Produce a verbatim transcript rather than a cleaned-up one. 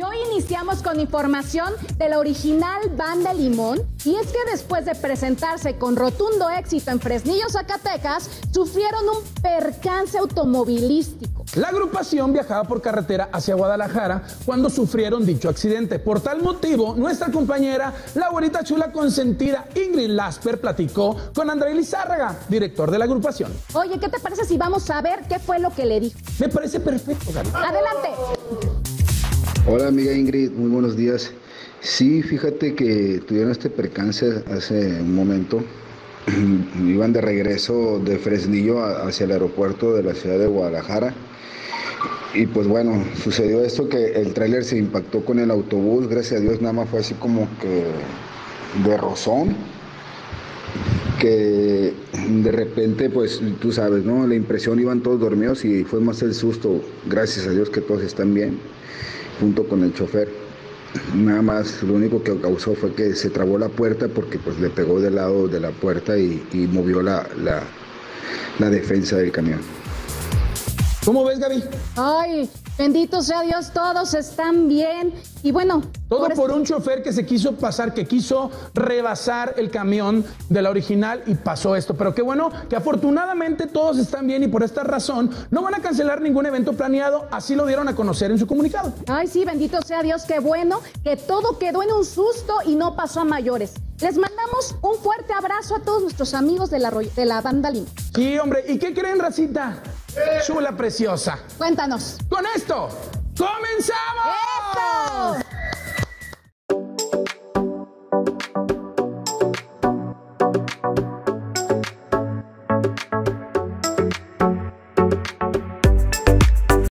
hoy iniciamos con información de la original Banda Limón. Y es que después de presentarse con rotundo éxito en Fresnillo, Zacatecas, sufrieron un percance automovilístico. La agrupación viajaba por carretera hacia Guadalajara cuando sufrieron dicho accidente. Por tal motivo, nuestra compañera, la abuelita chula consentida Ingrid Lasper, platicó con André Lizárraga, director de la agrupación. Oye, ¿qué te parece si vamos a ver qué fue lo que le dijo? Me parece perfecto, Gaby. Adelante. Hola, amiga Ingrid, muy buenos días. Sí, fíjate que tuvieron este percance hace un momento. Iban de regreso de Fresnillo hacia el aeropuerto de la ciudad de Guadalajara. Y pues bueno, sucedió esto que el tráiler se impactó con el autobús. Gracias a Dios nada más fue así como que de rozón. Que de repente, pues tú sabes, ¿no? La impresión, iban todos dormidos y fue más el susto. Gracias a Dios que todos están bien, junto con el chofer. Nada más, lo único que causó fue que se trabó la puerta porque pues le pegó del lado de la puerta y, y movió la, la, la defensa del camión. ¿Cómo ves, Gaby? Ay, bendito sea Dios, todos están bien. Y bueno... Todo por, por este... un chofer que se quiso pasar, que quiso rebasar el camión de la original y pasó esto. Pero qué bueno que afortunadamente todos están bien y por esta razón no van a cancelar ningún evento planeado. Así lo dieron a conocer en su comunicado. Ay, sí, bendito sea Dios, qué bueno que todo quedó en un susto y no pasó a mayores. Les mandamos un fuerte abrazo a todos nuestros amigos de la, de la Banda Limón. Sí, hombre. ¿Y qué creen, racita? Chula preciosa. Cuéntanos. Con esto, ¡comenzamos! ¡Eso!